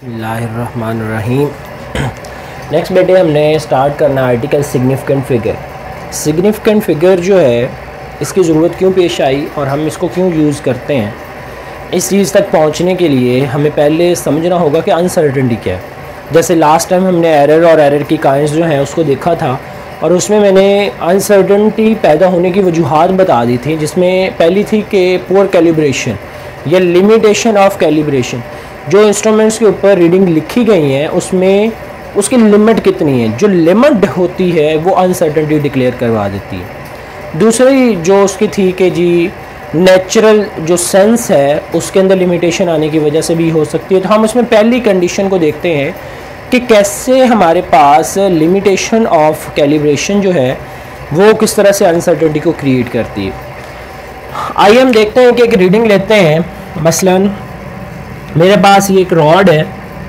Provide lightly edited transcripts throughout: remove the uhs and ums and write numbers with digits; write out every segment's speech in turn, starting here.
बिस्मिल्लाहिर्रहमानिर्रहीम। नेक्स्ट बेटे हमने स्टार्ट करना article significant figure. Significant figure जो है इसकी ज़रूरत क्यों पेश आई और हम इसको क्यों यूज़ करते हैं, इस चीज़ तक पहुंचने के लिए हमें पहले समझना होगा कि अनसर्टेनिटी क्या है। जैसे लास्ट टाइम हमने एरर और एरर की काइंस जो हैं उसको देखा था और उसमें मैंने अनसर्टेनिटी पैदा होने की वजूहात बता दी थी, जिसमें पहली थी कि पुअर कैलिब्रेशन या लिमिटेशन ऑफ कैलिब्रेशन। जो इंस्ट्रूमेंट्स के ऊपर रीडिंग लिखी गई हैं उसमें उसकी लिमिट कितनी है, जो लिमिट होती है वो अनसर्टेनिटी डिक्लेयर करवा देती है। दूसरी जो उसकी थी कि जी नेचुरल जो सेंस है उसके अंदर लिमिटेशन आने की वजह से भी हो सकती है। तो हम उसमें पहली कंडीशन को देखते हैं कि कैसे हमारे पास लिमिटेशन ऑफ कैलिब्रेशन जो है वो किस तरह से अनसर्टेनिटी को क्रिएट करती है। आइए हम देखते हैं कि एक रीडिंग लेते हैं। मसलन मेरे पास ये एक रॉड है,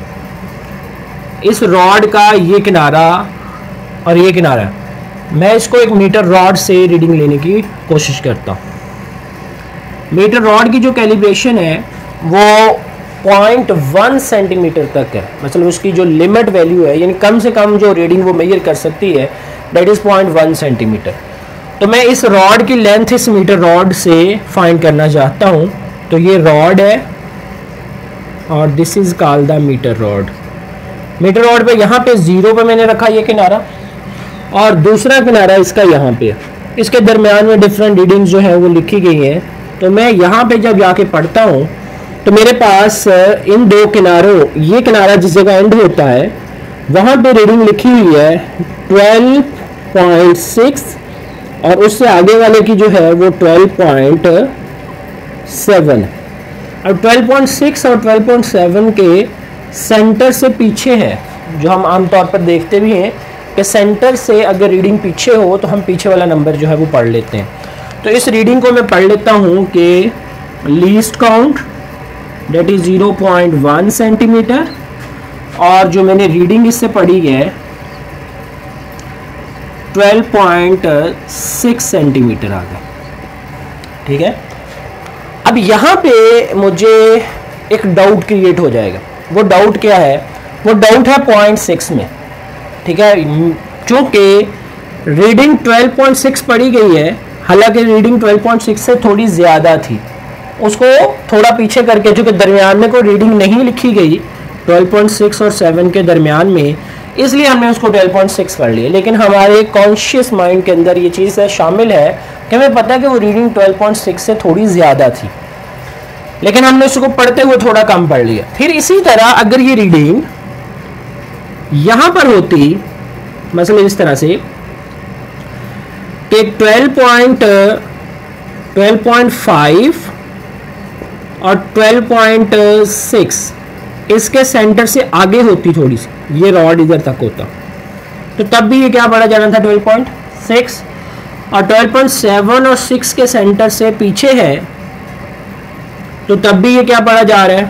इस रॉड का ये किनारा और ये किनारा, मैं इसको एक मीटर रॉड से रीडिंग लेने की कोशिश करता हूँ। मीटर रॉड की जो कैलिब्रेशन है वो 0.1 सेंटीमीटर तक है, मतलब उसकी जो लिमिट वैल्यू है, यानी कम से कम जो रीडिंग वो मेजर कर सकती है दैट इज़ 0.1 सेंटीमीटर। तो मैं इस रॉड की लेंथ इस मीटर रॉड से फाइंड करना चाहता हूँ। तो ये रॉड है और this is called the metre rod. Metre rod पे यहाँ पे 0 पे मैंने रखा ये किनारा और दूसरा किनारा इसका यहाँ पे, इसके दरमियान में डिफरेंट रीडिंग्स जो है वो लिखी गई हैं। तो मैं यहाँ पे जब जाके पढ़ता हूँ तो मेरे पास इन दो किनारों, ये किनारा जिस जगह एंड होता है वहाँ पे रीडिंग लिखी हुई है 12.6 और उससे आगे वाले की जो है वो 12.7। अब 12.6 और 12.7 के सेंटर से पीछे है, जो हम आमतौर पर देखते भी हैं कि सेंटर से अगर रीडिंग पीछे हो तो हम पीछे वाला नंबर जो है वो पढ़ लेते हैं। तो इस रीडिंग को मैं पढ़ लेता हूँ कि least count that is 0.1 centimetre और जो मैंने रीडिंग इससे पढ़ी है 12.6 सेंटीमीटर आ गया। ठीक है, अब यहाँ पे मुझे एक डाउट क्रिएट हो जाएगा। वो डाउट क्या है? वो डाउट है 0.6 में। ठीक है, चूँकि रीडिंग 12.6 पढ़ी गई है, हालांकि रीडिंग 12.6 से थोड़ी ज़्यादा थी, उसको थोड़ा पीछे करके, चूँकि दरमियान में कोई रीडिंग नहीं लिखी गई 12.6 और 7 के दरमियान में, इसलिए हमने उसको 12.6 कर लिया। लेकिन हमारे कॉन्शियस माइंड के अंदर ये चीज़ शामिल है कि हमें पता है कि वो रीडिंग 12.6 से थोड़ी ज़्यादा थी, लेकिन हमने उसको पढ़ते हुए थोड़ा कम पढ़ लिया। फिर इसी तरह अगर ये रीडिंग यहाँ पर होती, मतलब इस तरह से कि 12.5 और 12.6 इसके सेंटर से आगे होती थोड़ी सी, ये रॉड इधर तक होता, तो तब भी ये क्या पढ़ा जाना था 12.6, और 12.7 और 6 के सेंटर से पीछे है तो तब भी ये क्या पढ़ा जा रहा है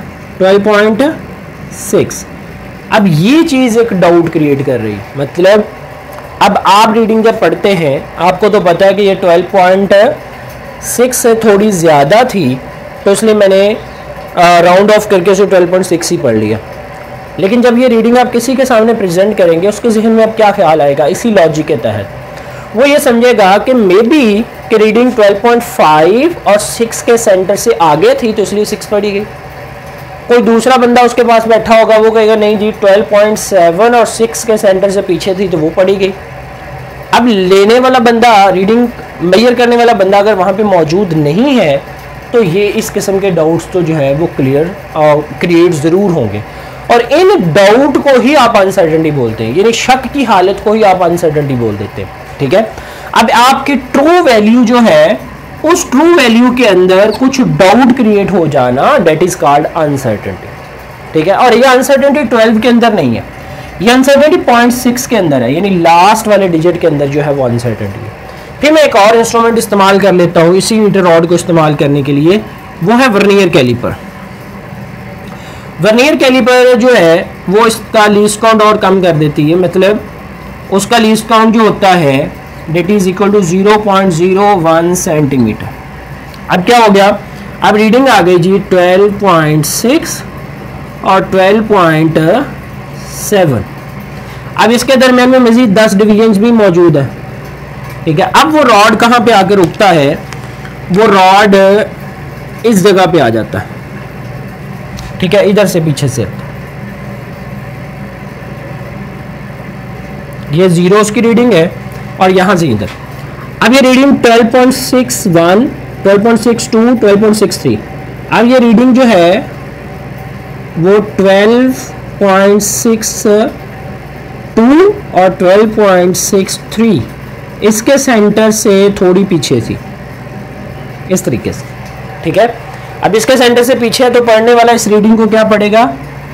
12.6। अब ये चीज़ एक डाउट क्रिएट कर रही है, मतलब अब आप रीडिंग जब पढ़ते हैं आपको तो पता है कि ये 12.6 से थोड़ी ज़्यादा थी, तो इसलिए मैंने राउंड ऑफ करके उसे 12.6 ही पढ़ लिया। लेकिन जब ये रीडिंग आप किसी के सामने प्रेजेंट करेंगे उसके जहन में अब क्या ख्याल आएगा? इसी लॉजिक के तहत वो ये समझेगा कि मे बी कि रीडिंग 12.5 और 6 के सेंटर से आगे थी तो इसलिए 6 पढ़ी गई। कोई दूसरा बंदा उसके पास बैठा होगा, वो कहेगा नहीं जी 12.7 और 6 के सेंटर से पीछे थी तो वो पढ़ी गई। अब लेने वाला बंदा, रीडिंग मेजर करने वाला बंदा अगर वहाँ पे मौजूद नहीं है तो ये इस किस्म के डाउट्स तो जो है वो क्रिएट ज़रूर होंगे, और इन डाउट को ही आप अनसर्टेनिटी बोलते हैं, यानी शक की हालत को ही आप अनसर्टेनिटी बोल देते हैं। ठीक है, अब आपकी ट्रू वैल्यू जो है उस ट्रू वैल्यू के अंदर कुछ डाउट क्रिएट हो जाना दैट इज कॉल्ड अनसर्टेनिटी। ठीक है, और ये अनसर्टेनिटी 12 के अंदर नहीं है, ये अनसर्टेनिटी 0.6 के अंदर है, यानी लास्ट वाले डिजिट के अंदर जो है वो अनसर्टेनिटी है। फिर मैं एक और इंस्ट्रूमेंट इस्तेमाल कर लेता हूँ इसी मीटर रॉड को इस्तेमाल करने के लिए, वो है वर्नियर कैलिपर। वर्नियर कैलिपर जो है वो इसका लीस्ट काउंट और कम कर देती है, मतलब उसका लीस्ट काउंट जो होता है that is equal to 0.01 centimetre. अब क्या हो गया, अब रीडिंग आ गई जी 12.6 और 12.7। अब इसके दरमियान में मजीद 10 डिवीजन्स भी मौजूद है, ठीक है। अब वो रॉड कहाँ पे आकर रुकता है, वो रॉड इस जगह पे आ जाता है, ठीक है, इधर से पीछे से। ये जीरोस की रीडिंग है और यहां से इधर। अब ये रीडिंग 12.61, 12.62, 12.63। अब ये रीडिंग जो है वो 12.62 और 12.63 इसके सेंटर से थोड़ी पीछे थी, इस तरीके से, ठीक है। अब इसके सेंटर से पीछे है तो पढ़ने वाला इस रीडिंग को क्या पड़ेगा,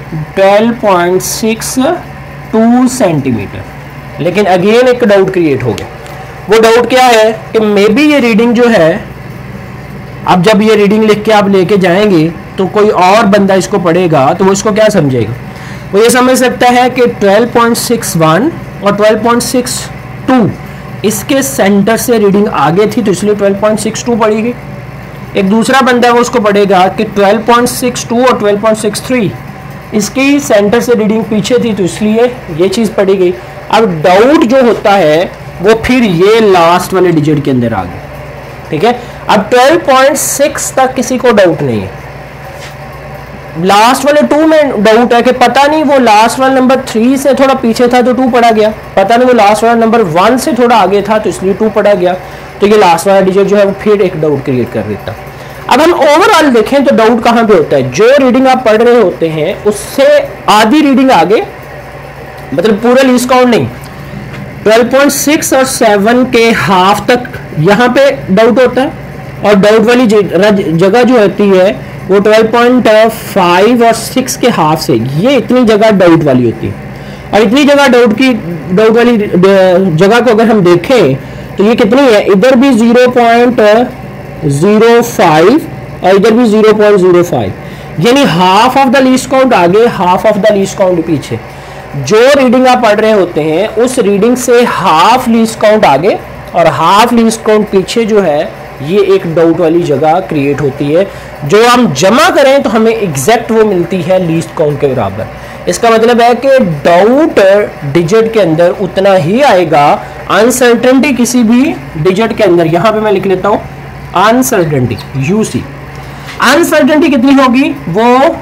12.62 सेंटीमीटर। लेकिन अगेन एक डाउट क्रिएट हो गया। वो डाउट क्या है कि मे बी ये रीडिंग जो है, अब जब ये रीडिंग लिख के आप लेके जाएंगे तो कोई और बंदा इसको पढ़ेगा तो वो इसको क्या समझेगा, वो ये समझ सकता है कि 12.61 और 12.62 इसके सेंटर से रीडिंग आगे थी तो इसलिए 12.62 पड़ेगी। एक दूसरा बंदा वो उसको पढ़ेगा कि 12.62 और 12.63 इसकी सेंटर से रीडिंग पीछे थी तो इसलिए ये चीज़ पड़ी गई। अब डाउट जो होता है वो फिर ये लास्ट वाले डिजिट के अंदर आ गया, ठीक है। अब 12.6 तक किसी को डाउट नहीं है, लास्ट वाले 2 में डाउट है कि पता नहीं वो लास्ट वाला नंबर 3 से थोड़ा पीछे था तो 2 पढ़ा गया, पता नहीं वो लास्ट वाला नंबर 1 से थोड़ा आगे था तो इसलिए 2 पढ़ा गया। तो ये लास्ट वाला डिजिट जो है वो फिर एक डाउट क्रिएट कर देता। अब हम ओवरऑल देखें तो डाउट कहाँ पे होता है, जो रीडिंग आप पढ़ रहे होते हैं उससे आधी रीडिंग आगे, मतलब पूरा लीस्ट काउंट नहीं, 12.6 और 7 के हाफ तक यहाँ पे डाउट होता है। और डाउट वाली जगह जो होती है वो 12.5 और 6 के हाफ से, ये इतनी जगह डाउट वाली होती है। और इतनी जगह डाउट वाली जगह को अगर हम देखें तो ये कितनी है, इधर भी 0.05 और इधर भी 0.05, यानी half of the least count आगे, half of the least count पीछे। जो रीडिंग आप पढ़ रहे होते हैं उस रीडिंग से हाफ लीस्ट काउंट आगे और हाफ लीस्ट काउंट पीछे जो है, ये एक डाउट वाली जगह क्रिएट होती है। जो हम जमा करें तो हमें एग्जैक्ट वो मिलती है लीस्ट काउंट के बराबर। इसका मतलब है कि डाउट डिजिट के अंदर उतना ही आएगा, अनसर्टेनिटी किसी भी डिजिट के अंदर, यहां पे मैं लिख लेता हूं अनसर्टेनिटी, यूसी। अनसर्टेनिटी कितनी होगी, वो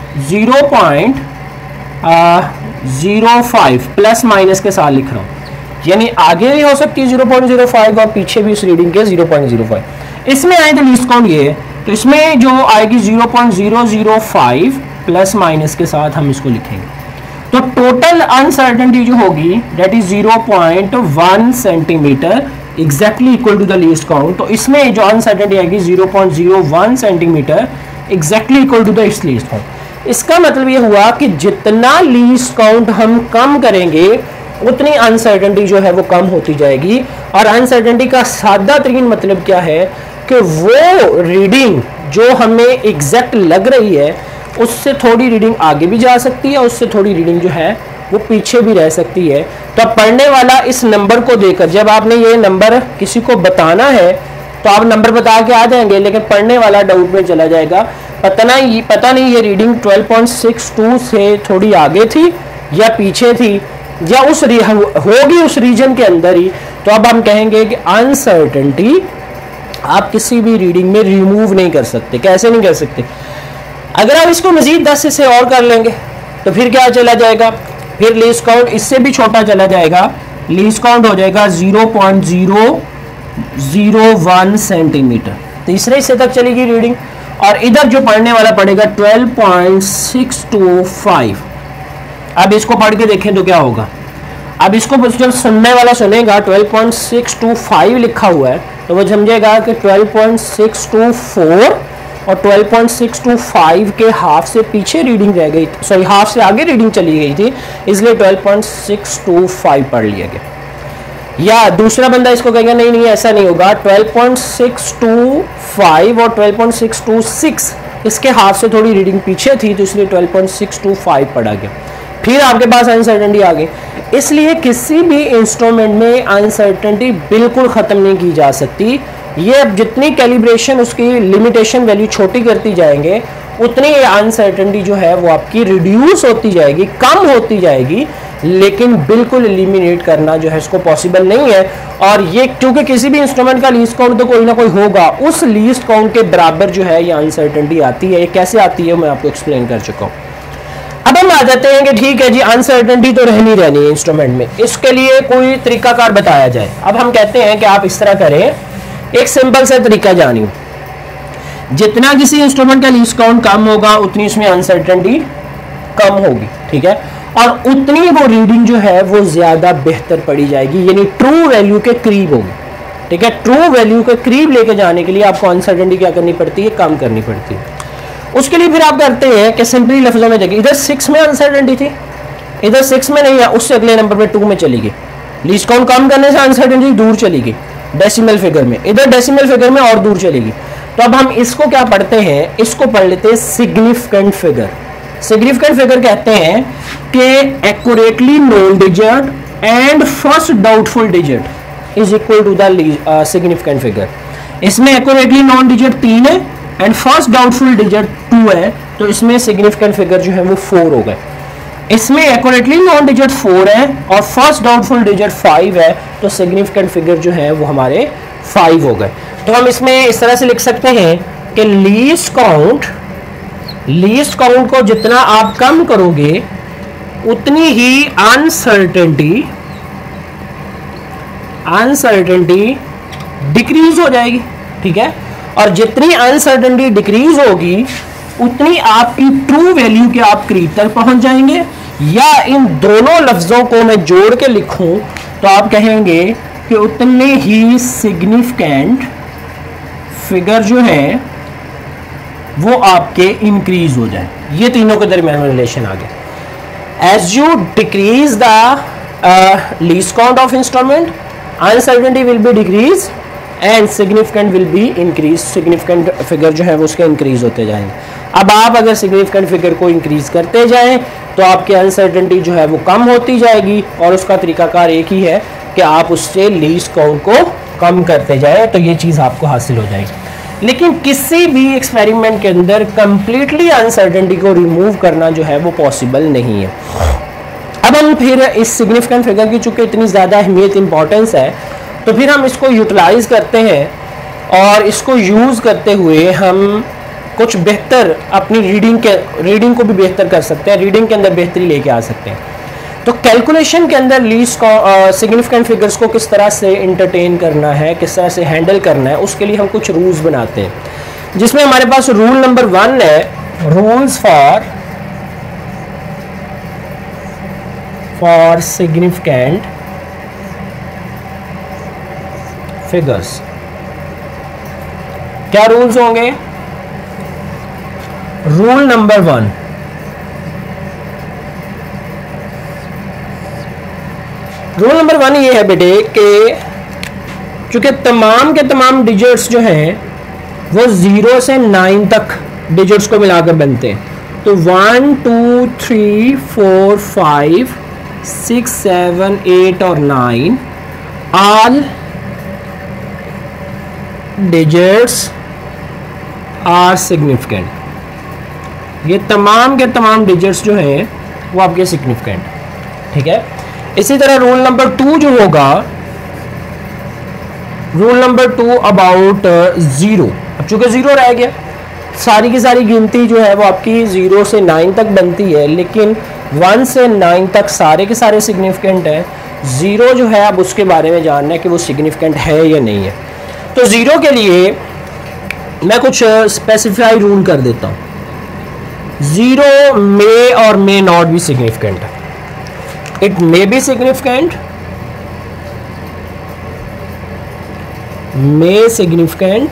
0.05 प्लस माइनस के साथ लिख रहा हूं, यानी आगे भी हो सकती है 0.05 और पीछे भी उस रीडिंग के 0.05। इसमें आए तो लीस्ट काउंट ये है, तो इसमें जो आएगी 0.005 प्लस माइनस के साथ हम इसको लिखेंगे। तो टोटल अनसर्टेनिटी जो होगी that is 0.1 centimetre exactly equal to the least count. तो इसमें जो अनसर्टेनिटी आएगी 0.01 centimetre exactly equal to the is least count. इसका मतलब ये हुआ कि जितना लीस्ट काउंट हम कम करेंगे उतनी अनसर्टेनिटी जो है वो कम होती जाएगी। और अनसर्टेनिटी का सादा तरीन मतलब क्या है कि वो रीडिंग जो हमें एग्जैक्ट लग रही है उससे थोड़ी रीडिंग आगे भी जा सकती है, उससे थोड़ी रीडिंग जो है वो पीछे भी रह सकती है। तो अब पढ़ने वाला इस नंबर को देकर, जब आपने ये नंबर किसी को बताना है तो आप नंबर बता के आ जाएंगे, लेकिन पढ़ने वाला डाउट में चला जाएगा, पता नहीं ये रीडिंग 12.62 से थोड़ी आगे थी या पीछे थी या होगी उस रीजन के अंदर ही। तो अब हम कहेंगे कि अनसर्टेनिटी आप किसी भी रीडिंग में रिमूव नहीं कर सकते। कैसे नहीं कर सकते, अगर आप इसको मजीद 10 से और कर लेंगे तो फिर क्या चला जाएगा, फिर लीस्ट काउंट इससे भी छोटा चला जाएगा, लीस्ट काउंट हो जाएगा 0.001 सेंटीमीटर, तीसरे हिस्से तक चलेगी रीडिंग। और इधर जो पढ़ने वाला पड़ेगा 12.625। अब इसको पढ़ के देखें तो क्या होगा। अब इसको जब सुनने वाला सुनेगा 12.625 लिखा हुआ है तो वो समझेगा कि 12.624 और 12.625 के हाफ से पीछे रीडिंग रह गई, सॉरी हाफ से आगे रीडिंग चली गई थी, इसलिए 12.625 पढ़ लिया गया। या दूसरा बंदा इसको कहेगा नहीं ऐसा नहीं होगा, 12.625 और 12.626 इसके हाफ से थोड़ी रीडिंग पीछे थी तो इसलिए 12.625 पढ़ा गया। फिर आपके पास अनसर्टेनिटी आ गई। इसलिए किसी भी इंस्ट्रूमेंट में अनसर्टेनिटी बिल्कुल ख़त्म नहीं की जा सकती। ये अब जितनी कैलिब्रेशन उसकी लिमिटेशन वैल्यू छोटी करती जाएंगे उतनी अनसर्टेनिटी जो है वो आपकी रिड्यूस होती जाएगी, कम होती जाएगी, लेकिन बिल्कुल एलिमिनेट करना जो है इसको पॉसिबल नहीं है। और ये क्योंकि किसी भी इंस्ट्रूमेंट का लीस्ट काउंट तो कोई ना कोई होगा, उस लीस्ट काउंट के बराबर जो है ये अनसर्टेनिटी आती है। ये कैसे आती है मैं आपको एक्सप्लेन कर चुका हूँ। अब हम आ जाते हैं कि ठीक है जी, अनसर्टेनिटी तो रहनी रहनी है इंस्ट्रूमेंट में, इसके लिए कोई तरीकाकार बताया जाए। अब हम कहते हैं कि आप इस तरह करें, एक सिंपल सा तरीका जानिए, जितना किसी इंस्ट्रूमेंट का लीस्ट काउंट कम होगा उतनी इसमें अनसर्टेनिटी कम होगी, ठीक है, और उतनी वो रीडिंग जो है वो ज्यादा बेहतर पड़ी जाएगी, यानी ट्रू वैल्यू के करीब होगी, ठीक है। ट्रू वैल्यू के करीब लेके जाने के लिए आपको अनसर्टेनिटी क्या करनी पड़ती है, कम करनी पड़ती है। उसके लिए फिर आप करते हैं कि सिंपली लफ्जों में देखिए, इधर 6 में अनसर्टेनिटी थी, इधर 6 में नहीं है, उससे अगले नंबर पे 2 में चली गई, लीस्ट काउंट कम करने से अनसर्टेनिटी दूर चली गई डेसिमल फिगर में, इधर डेसिमल फिगर में और दूर चली गई। तो अब हम इसको क्या पढ़ते हैं, इसको पढ़ लेते हैं सिग्निफिकेंट फिगर। सिग्निफिकेंट फिगर कहते हैं कि accurately known digit and first doubtful digit is equal to the significant figure. इसमें एक्यूरेटली नॉन डिजिट 3 है एंड फर्स्ट डाउटफुल डिजिट 2 है, तो इसमें सिग्निफिकेंट फिगर जो है वो 4 हो गए। इसमें एक्यूरेटली नॉन डिजिट 4 है और फर्स्ट डाउटफुल डिजिट 5 है, तो सिग्निफिकेंट फिगर जो है वो हमारे 5 हो गए। तो हम इसमें इस तरह से लिख सकते हैं कि लीस्ट काउंट को जितना आप कम करोगे उतनी ही अनसर्टेनिटी डिक्रीज हो जाएगी, ठीक है, और जितनी अनसर्टेनिटी डिक्रीज होगी उतनी आपकी ट्रू वैल्यू के आप करीब तक पहुंच जाएंगे। या इन दोनों लफ्जों को मैं जोड़ के लिखूं तो आप कहेंगे कि उतने ही सिग्निफिकेंट फिगर जो है वो आपके इंक्रीज हो जाए। ये तीनों के दरमियान रिलेशन आ गया। As you decrease the least count of instrument, uncertainty will be decrease and significant will be increase. Significant figure जो है वो उसके इंक्रीज होते जाएंगे। अब आप अगर सिग्निफिकेंट फिगर को इंक्रीज करते जाएं तो आपकी अनसर्टेनिटी जो है वो कम होती जाएगी, और उसका तरीकाकार एक ही है कि आप उससे लीस्ट काउंट को कम करते जाएं, तो ये चीज़ आपको हासिल हो जाएगी। लेकिन किसी भी एक्सपेरिमेंट के अंदर कंप्लीटली अनसर्टेनिटी को रिमूव करना जो है वो पॉसिबल नहीं है। अब हम फिर इस सिग्निफिकेंट फिगर की चूंकि इतनी ज़्यादा अहमियत इंपॉर्टेंस है, तो फिर हम इसको यूटिलाइज करते हैं और इसको यूज़ करते हुए हम कुछ बेहतर अपनी रीडिंग को भी बेहतर कर सकते हैं, रीडिंग के अंदर बेहतरी लेके आ सकते हैं। तो कैलकुलेशन के अंदर लीस्ट सिग्निफिकेंट फिगर्स को किस तरह से इंटरटेन करना है, किस तरह से हैंडल करना है, उसके लिए हम कुछ रूल्स बनाते हैं, जिसमें हमारे पास रूल नंबर 1 है, रूल्स फॉर सिग्निफिकेंट फिगर्स। क्या रूल्स होंगे? रूल नंबर 1, रूल नंबर 1 ये है बेटे कि चूंकि तमाम के तमाम डिजिट्स जो हैं वो 0 से 9 तक डिजिट्स को मिलाकर बनते हैं, तो 1 2 3 4 5 6 7 8 और 9 ऑल डिजिट्स आर सिग्निफिकेंट। ये तमाम के तमाम डिजिट्स जो हैं वो आपके सिग्निफिकेंट, ठीक है। इसी तरह रूल नंबर 2 जो होगा, रूल नंबर 2 अबाउट 0। अब चूंकि 0 रह गया, सारी की सारी गिनती जो है वो आपकी 0 से 9 तक बनती है, लेकिन 1 से 9 तक सारे के सारे सिग्निफिकेंट हैं। 0 जो है अब उसके बारे में जानना है कि वो सिग्निफिकेंट है या नहीं है। तो 0 के लिए मैं कुछ स्पेसिफाई रूल कर देता हूँ। 0 मे और may not be significant. It may be significant, may significant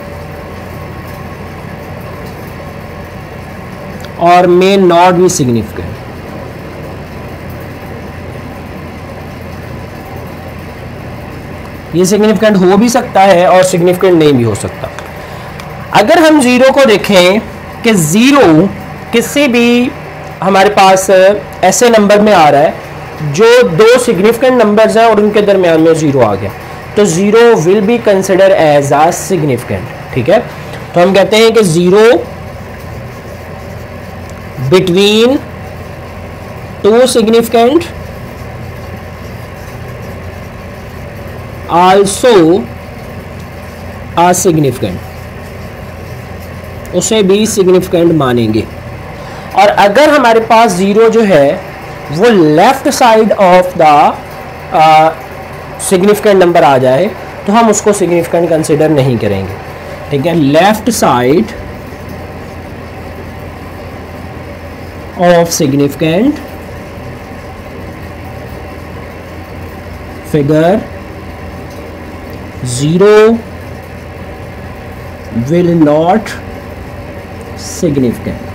और मे नॉट बी सिग्निफिकेंट। ये सिग्निफिकेंट हो भी सकता है और सिग्निफिकेंट नहीं भी हो सकता। अगर हम 0 को देखें कि 0 किसी भी हमारे पास ऐसे नंबर में आ रहा है जो 2 सिग्निफिकेंट नंबर्स हैं और उनके दरमियान में 0 आ गया, तो 0 will be consider as a significant, ठीक है। तो हम कहते हैं कि 0 between two significant also are significant, उसे भी significant मानेंगे। और अगर हमारे पास ज़ीरो जो है वो left side of the significant number आ जाए तो हम उसको सिग्निफिकेंट कंसिडर नहीं करेंगे। ठीक है, left side of significant figure zero will not significant.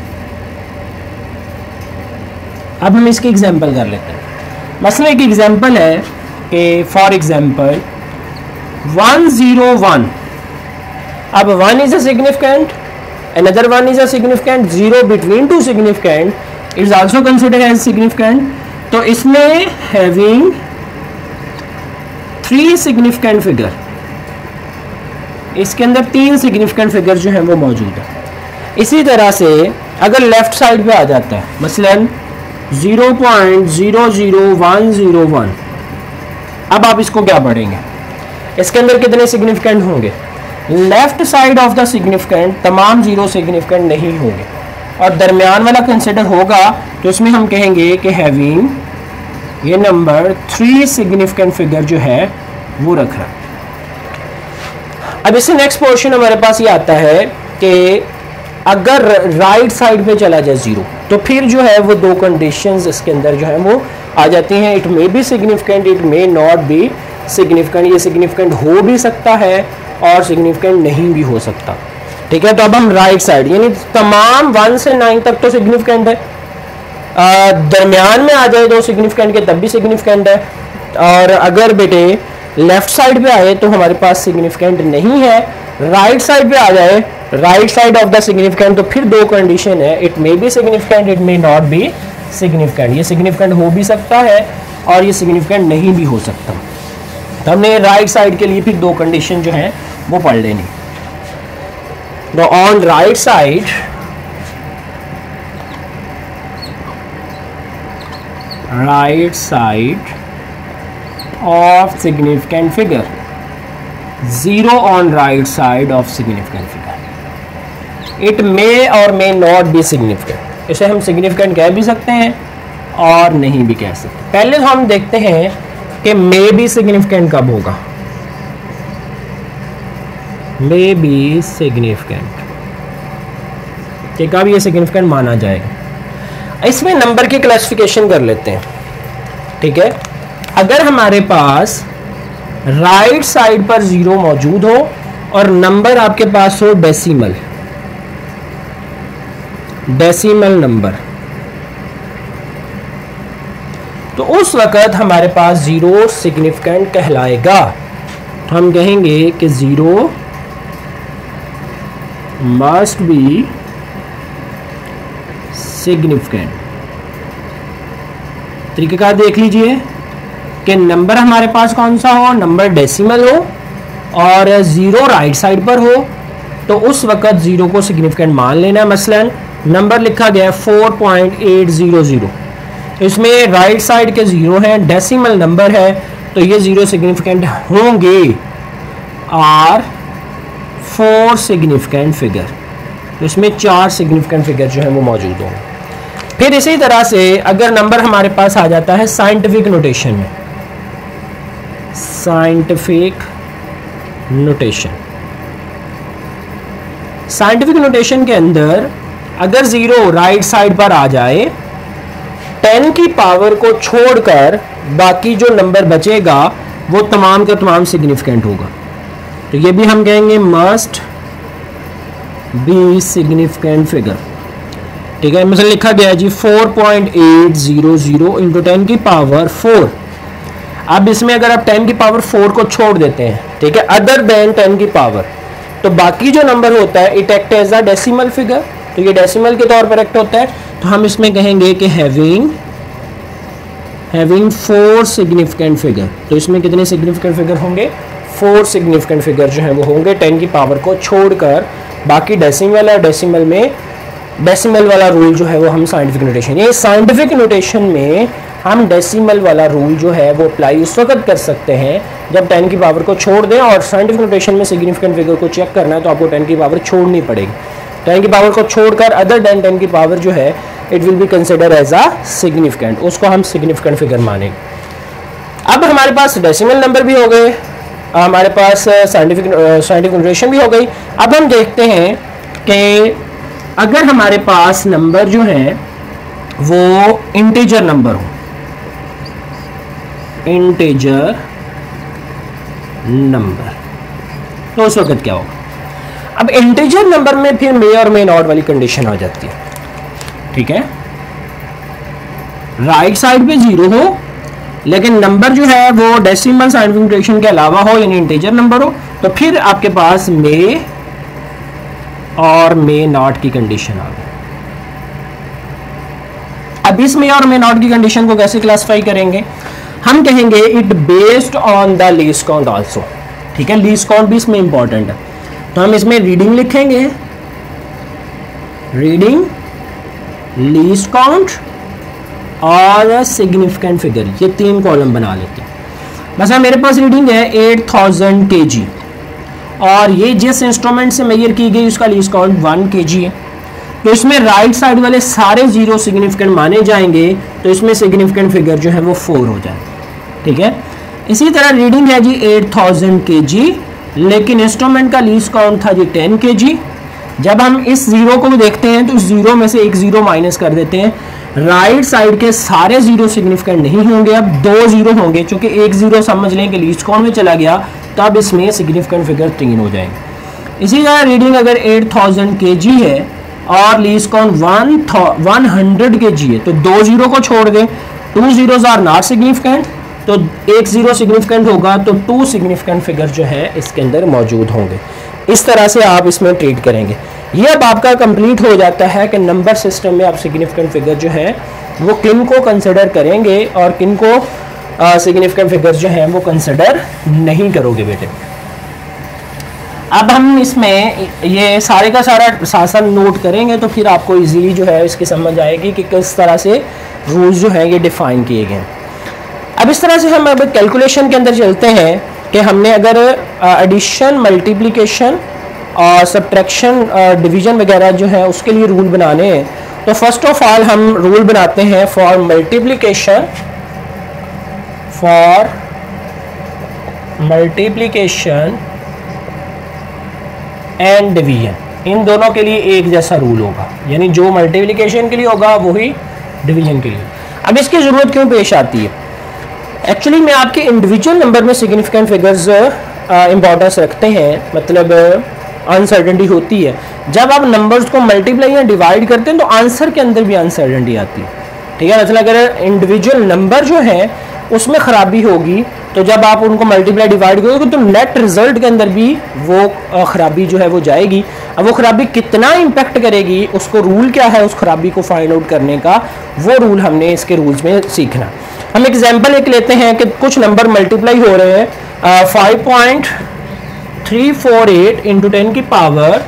अब हम इसकी एग्जांपल कर लेते हैं। मसला एक एग्जांपल है कि फॉर एग्जांपल 101, अब 1 is a significant, another 1 is a significant, 0 between two significant is also considered as significant। तो इसमें having 3 significant figure, इसके अंदर 3 significant figure जो है वो मौजूद है। इसी तरह से अगर लेफ्ट साइड पे आ जाता है मसलन 0.00101, अब आप इसको क्या पढ़ेंगे, इसके अंदर कितने सिग्निफिकेंट होंगे? Left side of the significant तमाम जीरो सिग्निफिकेंट नहीं होंगे और दरमियान वाला कंसिडर होगा, तो इसमें हम कहेंगे कि हैविंग ये नंबर 3 सिग्निफिकेंट फिगर जो है वो रख रहा है। अब इससे नेक्स्ट पोर्शन हमारे पास ये आता है कि अगर राइट साइड पे चला जाए जीरो, तो फिर जो है वो दो कंडीशंस इसके अंदर जो है वो आ जाती हैं। It may be significant, it may not be significant. ये सिग्निफिकेंट हो भी सकता है और सिग्निफिकेंट नहीं भी हो सकता। ठीक है, तो अब हम राइट साइड यानी तमाम 1 से 9 तक तो सिग्निफिकेंट है, दरमियान में आ जाए दो सिग्निफिकेंट के तब भी सिग्निफिकेंट है, और अगर बेटे लेफ्ट साइड पे आए तो हमारे पास सिग्निफिकेंट नहीं है। राइट साइड पे आ जाए, right side of the significant, तो फिर दो कंडीशन है, it may be significant, it may not be significant. ये सिग्निफिकेंट हो भी सकता है और ये सिग्निफिकेंट नहीं भी हो सकता। तो हमने राइट साइड के लिए फिर दो कंडीशन जो है वो पढ़ लेनी। तो on right side of significant figure, zero on right side of significant figure, it may और मे नॉट बी सिग्निफिकेंट। इसे हम सिग्निफिकेंट कह भी सकते हैं और नहीं भी कह सकते। पहले तो हम देखते हैं कि मे बी सिग्निफिकेंट कब होगा। मे बी सिग्निफिकेंट कि कब ये सिग्निफिकेंट माना जाएगा। इसमें नंबर की क्लासिफिकेशन कर लेते हैं। ठीक है, अगर हमारे पास राइट साइड पर जीरो मौजूद हो और नंबर आपके पास हो डेसिमल नंबर, तो उस वक्त हमारे पास जीरो सिग्निफिकेंट कहलाएगा। तो हम कहेंगे कि जीरो मस्ट बी सिग्निफिकेंट। तरीकेकार देख लीजिए कि नंबर हमारे पास कौन सा हो, नंबर डेसिमल हो और जीरो राइट साइड पर हो, तो उस वक्त जीरो को सिग्निफिकेंट मान लेना। मसलन नंबर लिखा गया 4.800, इसमें राइट साइड के जीरो हैं, डेसिमल नंबर है, तो ये जीरो सिग्निफिकेंट होंगे। आर 4 सिग्निफिकेंट फिगर, तो इसमें 4 सिग्निफिकेंट फिगर जो है वो मौजूद होंगे। फिर इसी तरह से अगर नंबर हमारे पास आ जाता है साइंटिफिक नोटेशन में, साइंटिफिक नोटेशन के अंदर अगर जीरो राइट साइड पर आ जाए, 10 की पावर को छोड़कर बाकी जो नंबर बचेगा वो तमाम का तमाम सिग्निफिकेंट होगा। तो ये भी हम कहेंगे मस्ट बी सिग्निफिकेंट फिगर। ठीक है, मतलब लिखा गया जी 4.800 इंटू 10 की पावर 4। अब इसमें अगर आप 10 की पावर 4 को छोड़ देते हैं, ठीक है, अदर देन 10 की पावर, तो बाकी जो नंबर होता है it act as a decimal figure, तो ये डेसिमल के तौर पर एक्ट होता है। तो हम इसमें कहेंगे कि हैविंग 4 सिग्निफिकेंट फिगर, तो इसमें कितने सिग्निफिकेंट फिगर होंगे? 4 सिग्निफिकेंट फिगर जो है वो होंगे 10 की पावर को छोड़कर। बाकी डेसिमल और डेसिमल में डेसिमल वाला रूल जो है वो हम साइंटिफिक नोटेशन, ये साइंटिफिक नोटेशन में हम डेसिमल वाला रूल जो है वो अप्लाई उस वक्त कर सकते हैं जब 10 की पावर को छोड़ दें, और साइंटिफिक नोटेशन में सिग्निफिकेंट फिगर को चेक करना है तो आपको 10 की पावर छोड़नी पड़ेगी। 10 की पावर को छोड़कर अदर देन 10 की पावर जो है it will be consider as a significant, उसको हम सिग्निफिकेंट फिगर मानेंगे। अब हमारे पास डेसिमल नंबर भी हो गए, हमारे पास साइंटिफिक नोटेशन भी हो गई। अब हम देखते हैं कि अगर हमारे पास नंबर जो है वो इंटीजर नंबर हो, इंटीजर नंबर, तो उस वक्त क्या होगा। अब इंटीजर नंबर में फिर मे और मे नॉट वाली कंडीशन आ जाती है, ठीक है। राइट साइड पे 0 हो लेकिन नंबर जो है वो डेसिमल साइंटिफिक नोटेशन के अलावा हो, यानी इंटीजर नंबर हो, तो फिर आपके पास मे और मे नॉट की कंडीशन आ गई। अब इस मे और मे नॉट की कंडीशन को कैसे क्लासिफाई करेंगे, हम कहेंगे it based on the least count also, ठीक है। लीस्ट काउंट भी इसमें इंपॉर्टेंट है, तो हम इसमें रीडिंग लिखेंगे, रीडिंग, लीस्ट काउंट और सिग्निफिकेंट फिगर, ये 3 कॉलम बना लेते हैं। बस मेरे पास रीडिंग है 8000 kg और ये जिस इंस्ट्रूमेंट से मेजर की गई उसका लीस्ट काउंट 1 kg है, तो इसमें राइट साइड वाले सारे 0 सिग्निफिकेंट माने जाएंगे, तो इसमें सिग्निफिकेंट फिगर जो है वो 4 हो जाए, ठीक है। इसी तरह रीडिंग है जी 8000 kg लेकिन इंस्ट्रूमेंट का लीस्ट काउंट था जी 10 kg। जब हम इस 0 को देखते हैं तो 0 में से एक 0 माइनस कर देते हैं, राइट साइड के सारे 0 सिग्निफिकेंट नहीं होंगे, अब 2 0 होंगे, क्योंकि एक 0 समझ लें कि लीस्ट काउंट में चला गया, तब इसमें सिग्निफिकेंट फिगर 3 हो जाएंगे। इसी तरह रीडिंग अगर 8000 kg है और लीस्ट काउंट 100 kg है, तो 2 0 को छोड़ दें, 2 zeros आर नॉट सिग्निफिकेंट, तो एक 0 सिग्निफिकेंट होगा, तो 2 सिग्निफिकेंट फिगर जो है इसके अंदर मौजूद होंगे। इस तरह से आप इसमें ट्रीट करेंगे। ये अब आपका कंप्लीट हो जाता है कि नंबर सिस्टम में आप सिग्निफिकेंट फिगर जो है वो किन को कंसिडर करेंगे और किन को सिग्निफिकेंट फिगर जो है वो कंसिडर नहीं करोगे बेटे। अब हम इसमें ये सारे का सारा साथ साथ नोट करेंगे तो फिर आपको इजीली जो है इसकी समझ आएगी कि किस तरह से रूल्स जो हैं ये डिफाइन किए गए हैं। अब इस तरह से हम अब कैलकुलेशन के अंदर चलते हैं कि हमने अगर एडिशन, मल्टीप्लिकेशन और सब्ट्रैक्शन, डिवीजन वगैरह जो है उसके लिए रूल बनाने हैं, तो फर्स्ट ऑफ ऑल हम रूल बनाते हैं फॉर मल्टीप्लिकेशन, एंड डिवीजन। इन दोनों के लिए एक जैसा रूल होगा, यानी जो मल्टीप्लिकेशन के लिए होगा वही डिवीजन के लिए। अब इसकी ज़रूरत क्यों पेश आती है? एक्चुअली में आपके इंडिविजुअल नंबर में सिग्निफिकेंट फिगर्स इंपॉर्टेंस रखते हैं, मतलब अनसर्टेनिटी होती है। जब आप नंबर्स को मल्टीप्लाई या डिवाइड करते हैं तो आंसर के अंदर भी अनसर्टेनिटी आती है, ठीक है। मतलब अगर इंडिविजुअल नंबर जो है उसमें ख़राबी होगी तो जब आप उनको मल्टीप्लाई डिवाइड करोगे तो नेट रिजल्ट के अंदर भी वो ख़राबी जो है वो जाएगी। अब वो ख़राबी कितना इम्पेक्ट करेगी, उसको रूल क्या है उस खराबी को फाइंड आउट करने का, वो रूल हमने इसके रूल्स में सीखना। हम एग्जाम्पल एक लेते हैं कि कुछ नंबर मल्टीप्लाई हो रहे हैं 5.348 इंटू 10 की पावर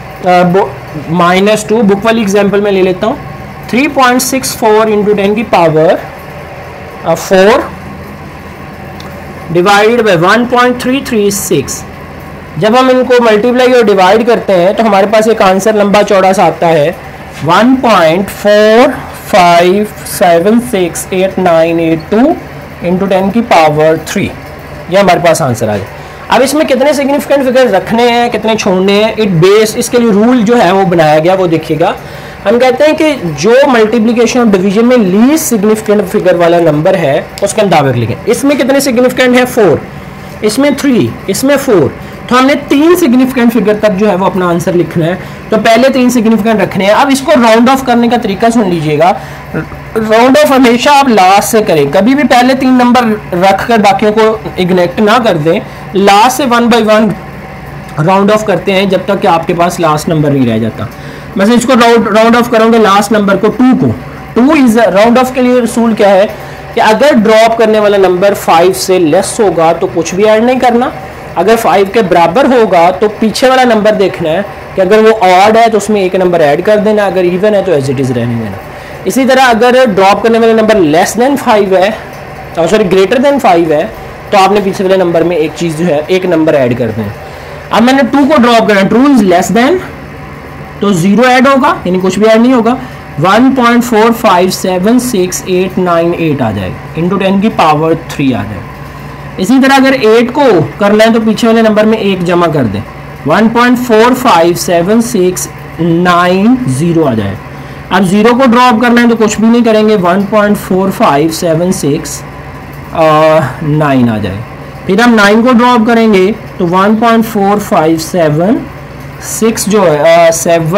-2। बुक वाली एग्जाम्पल में ले लेता हूँ 3.64 इंटू 10 की पावर 4 डिवाइडेड बाई 1.336। जब हम इनको मल्टीप्लाई और डिवाइड करते हैं तो हमारे पास एक आंसर लंबा चौड़ा सा आता है 1.45768982 इंटू 10 की पावर 3। यह हमारे पास आंसर आ जाए। अब इसमें कितने सिग्निफिकेंट फिगर रखने हैं, कितने छोड़ने हैं, इट बेस, इसके लिए रूल जो है वो बनाया गया, वो देखिएगा। हम कहते हैं कि जो मल्टीप्लिकेशन और डिवीजन में लीस्ट सिग्निफिकेंट फिगर वाला नंबर है उसके मुताबिक लिखें। इसमें कितने सिग्निफिकेंट है? 4, इसमें 3, इसमें 4, तो हमने 3 सिग्निफिकेंट फिगर तक जो है वो अपना आंसर लिखना है। तो पहले 3 सिग्निफिकेंट रखने हैं। अब इसको राउंड ऑफ करने का तरीका सुन लीजिएगा। राउंड ऑफ हमेशा आप लास्ट से करें, कभी भी पहले 3 नंबर रख कर बाकियों को इग्नोर ना कर दें। लास्ट से 1 बाई 1 राउंड ऑफ करते हैं जब तक कि आपके पास लास्ट नंबर नहीं रह जाता। मैं इसको राउंड ऑफ करूँगा लास्ट नंबर को 2 को। 2 इज राउंड ऑफ के लिए रूल क्या है कि अगर ड्रॉप करने वाला नंबर 5 से लेस होगा तो कुछ भी ऐड नहीं करना, अगर 5 के बराबर होगा तो पीछे वाला नंबर देखना है कि अगर वो ऑड है तो उसमें एक नंबर ऐड कर देना, अगर इवन है तो एज इट इज़ रहने देना। इसी तरह अगर ड्रॉप करने वाला नंबर लेस देन 5 है, सॉरी ग्रेटर देन 5 है, तो आपने पीछे वाले नंबर में एक चीज़ जो है एक नंबर ऐड कर देना। अब मैंने 2 को ड्रॉप करना, ट्रू इज लेस देन, तो 0 ऐड होगा, यानी कुछ भी ऐड नहीं होगा, 1.457689 आ जाएगा, इंटू 10 की पावर 3 आ जाएगा। इसी तरह अगर 8 को करना है तो पीछे वाले नंबर में 1 जमा कर दें, 1.457690 आ जाएगा। अब 0 को ड्रॉप करना है तो कुछ भी नहीं करेंगे, 1.4576 9 आ जाएगा। फिर हम 9 को ड्रॉप करेंगे तो 1.4576 जो है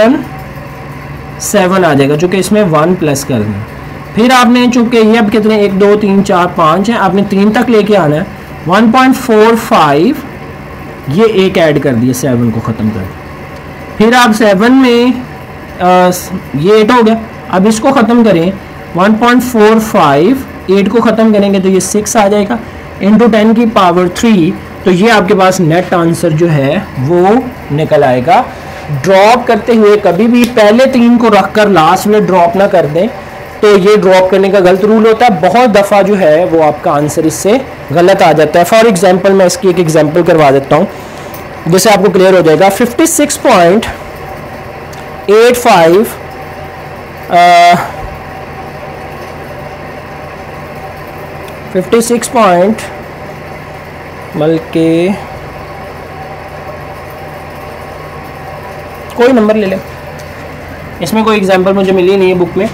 7 आ जाएगा, जो कि इसमें 1 प्लस कर दें। फिर आपने चूंकि ये अब कितने 1 2 3 4 5 है, आपने 3 तक लेके आना है, 1.45 ये एक ऐड कर दिए 7 को ख़त्म कर। फिर आप 7 में ये 8 हो गया, अब इसको ख़त्म करें, 1.45 8 को ख़त्म करेंगे तो ये 6 आ जाएगा, इंटू 10 की पावर 3, तो ये आपके पास नेट आंसर जो है वो निकल आएगा। ड्रॉप करते हुए कभी भी पहले 3 को रखकर लास्ट में ड्रॉप ना कर दें, तो ये ड्रॉप करने का गलत रूल होता है। बहुत दफ़ा जो है वो आपका आंसर इससे गलत आ जाता है। फॉर एग्जांपल मैं इसकी एक एग्जांपल करवा देता हूँ जिससे आपको क्लियर हो जाएगा। 56.85 56 पॉइंट बल्कि कोई नंबर ले लें, इसमें कोई एग्जांपल मुझे मिली नहीं है बुक में।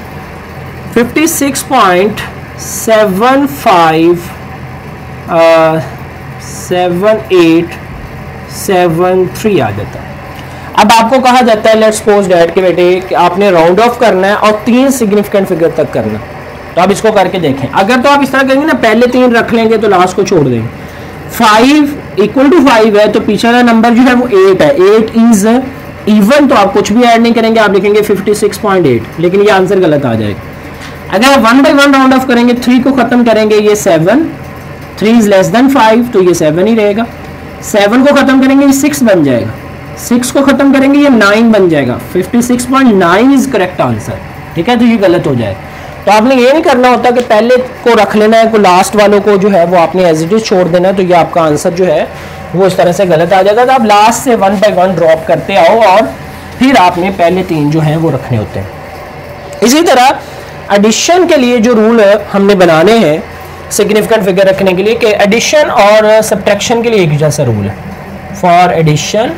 56.7873 आ जाता है। अब आपको कहा जाता है लेट्स सपोज डैट के बेटे कि आपने राउंड ऑफ करना है और 3 सिग्निफिकेंट फिगर तक करना, तो आप इसको करके देखें। अगर तो आप इस तरह करेंगे ना, पहले 3 रख लेंगे तो लास्ट को छोड़ देंगे। 5 इक्वल टू 5 है तो पीछे वाला नंबर जो है वो 8 है, 8 इज इवन, तो आप कुछ भी ऐड नहीं करेंगे, आप लिखेंगे 56.8, लेकिन ये आंसर गलत आ जाएगा। अगर आप 1 बाई 1 राउंड ऑफ करेंगे, 3 को खत्म करेंगे, ये 7, 3 इज लेस देन 5 तो ये 7 ही रहेगा। 7 को खत्म करेंगे ये 6 बन जाएगा, 6 को खत्म करेंगे ये 9 बन जाएगा। 56.9 इज करेक्ट आंसर, ठीक है, तो ये गलत हो जाएगा। तो आपने ये नहीं करना होता कि पहले को रख लेना है, को लास्ट वालों को जो है वो आपने एज इट इज छोड़ देना है, तो ये आपका आंसर जो है वो इस तरह से गलत आ जाएगा। तो आप लास्ट से 1 बाई 1 ड्रॉप करते आओ और फिर आपने पहले 3 जो हैं वो रखने होते हैं। इसी तरह एडिशन के लिए जो रूल हमने बनाने हैं सिग्निफिकेंट फिगर रखने के लिए, कि एडिशन और सब्ट्रैक्शन के लिए एक जैसा रूल है। फॉर एडिशन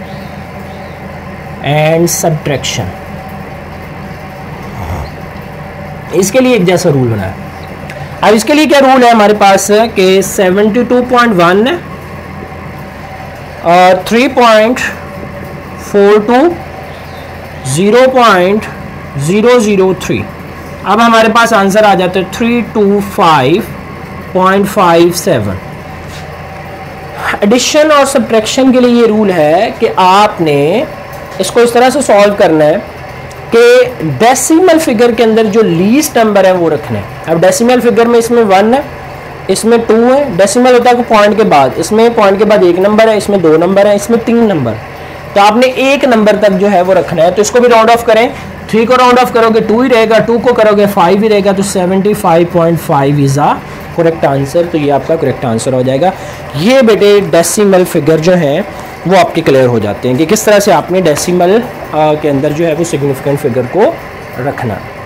एंड सब्ट्रैक्शन इसके लिए एक जैसा रूल बनाया। अब इसके लिए क्या रूल है हमारे पास कि 72.1 और 3.42 0.003, अब हमारे पास आंसर आ जाता है 325.57। एडिशन और सब्ट्रैक्शन के लिए ये रूल है कि आपने इसको इस तरह से सॉल्व करना है कि डेसिमल फिगर के अंदर जो लीस्ट नंबर है वो रखना है। अब डेसिमल फिगर में इसमें 1 है, इसमें 2 है, डेसिमल होता है कि पॉइंट के बाद, इसमें पॉइंट के बाद 1 नंबर है, इसमें 2 नंबर है, इसमें 3 नंबर, तो आपने 1 नंबर तक जो है वो रखना है। तो इसको भी राउंड ऑफ करें, 3 को राउंड ऑफ करोगे 2 ही रहेगा, 2 को करोगे 5 ही रहेगा, तो 75.5 इज आ करेक्ट आंसर। तो ये आपका करेक्ट आंसर हो जाएगा। ये बेटे डेसिमल फिगर जो हैं वो आपके क्लियर हो जाते हैं कि किस तरह से आपने डेसिमल के अंदर जो है वो सिग्निफिकेंट फिगर को रखना।